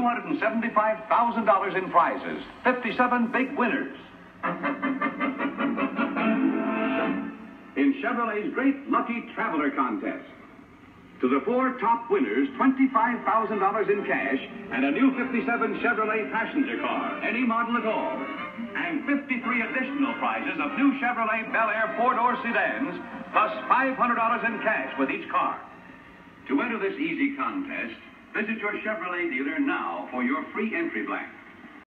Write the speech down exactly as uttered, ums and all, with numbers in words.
hundred seventy-five thousand dollars in prizes. fifty-seven big winners. In Chevrolet's Great Lucky Traveler Contest. To the four top winners, twenty-five thousand dollars in cash and a new fifty-seven Chevrolet passenger car, any model at all. And fifty-three additional prizes of new Chevrolet Bel Air four-door sedans, plus five hundred dollars in cash with each car. To enter this easy contest, visit your Chevrolet dealer now for your free entry blank.